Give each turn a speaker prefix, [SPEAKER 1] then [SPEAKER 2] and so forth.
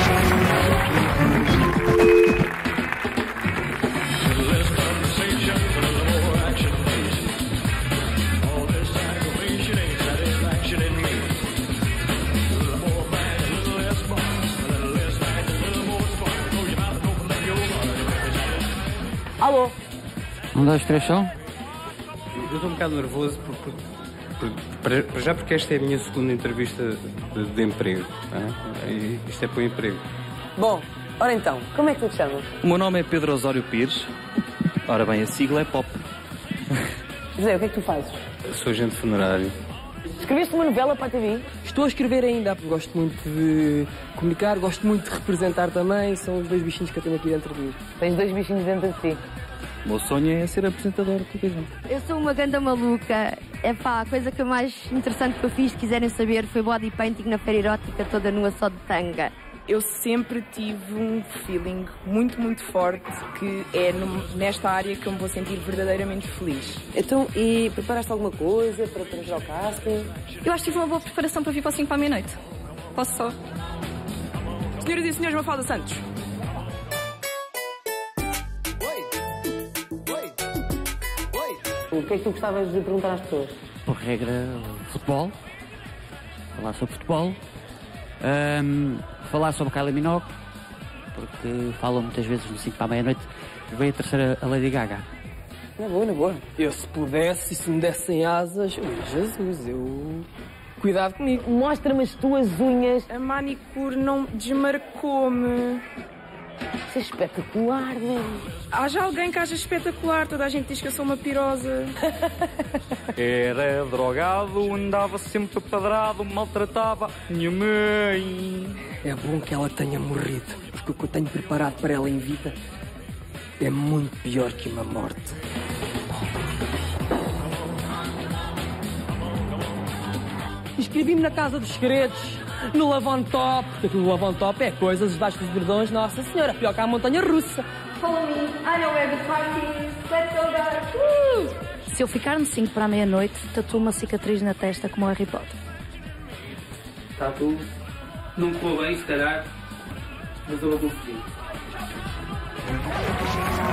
[SPEAKER 1] Alô?
[SPEAKER 2] 1, 2, 3, são?
[SPEAKER 3] Eu estou um bocado nervoso já porque esta é a minha segunda entrevista de emprego. Tá? E isto é para o emprego.
[SPEAKER 1] Bom, ora então, como é que tu te chamas?
[SPEAKER 4] O meu nome é Pedro Osório Pires. Ora bem, a sigla é POP.
[SPEAKER 1] José, o que é que tu fazes?
[SPEAKER 3] Eu sou agente funerário.
[SPEAKER 1] Escreveste uma novela para a TV?
[SPEAKER 5] Estou a escrever ainda, porque gosto muito de comunicar, gosto muito de representar também. São os dois bichinhos que eu tenho aqui dentro de mim.
[SPEAKER 1] Tens dois bichinhos dentro de ti.
[SPEAKER 4] O meu sonho é ser apresentador de televisão.
[SPEAKER 6] Eu sou uma ganda maluca. A coisa que mais interessante que eu fiz, se quiserem saber, foi body painting na feira erótica, toda nua só de tanga.
[SPEAKER 7] Eu sempre tive um feeling muito, muito forte que é nesta área que eu me vou sentir verdadeiramente feliz.
[SPEAKER 1] Então, e preparaste alguma coisa para ir ao casting?
[SPEAKER 8] Eu acho que tive uma boa preparação para vir para o 5 para a meia-noite. Posso só?
[SPEAKER 7] Senhoras e senhores, Mafalda Santos.
[SPEAKER 1] O que é que tu gostavas de perguntar às pessoas?
[SPEAKER 2] Por regra, futebol. Falar sobre futebol. Falar sobre Kylie Minogue, porque falam muitas vezes no 5 para a meia-noite. Veio a terceira, a Lady Gaga.
[SPEAKER 1] Na boa, na boa.
[SPEAKER 5] Eu, se pudesse, e se me dessem asas, Jesus, eu... Cuidado comigo.
[SPEAKER 1] Mostra-me as tuas unhas.
[SPEAKER 7] A manicure não desmarcou-me.
[SPEAKER 1] Isso é espetacular, meu.
[SPEAKER 7] Haja alguém que acha espetacular. Toda a gente diz que eu sou uma pirosa.
[SPEAKER 4] Era drogado, andava sempre padrado, maltratava minha mãe.
[SPEAKER 5] É bom que ela tenha morrido, porque o que eu tenho preparado para ela em vida é muito pior que uma morte. Inscrevi-me na Casa dos Segredos, no Lavantop, porque aquilo do Lavantop é coisas debaixo dos gordões, Nossa Senhora, pior que a montanha russa.
[SPEAKER 6] Follow me, I know where the party is, let's go guys!
[SPEAKER 8] Se eu ficar no 5 para a meia-noite, tatuo uma cicatriz na testa como o Harry Potter.
[SPEAKER 5] Está tudo. Não ficou bem, se calhar, mas eu vou conseguir.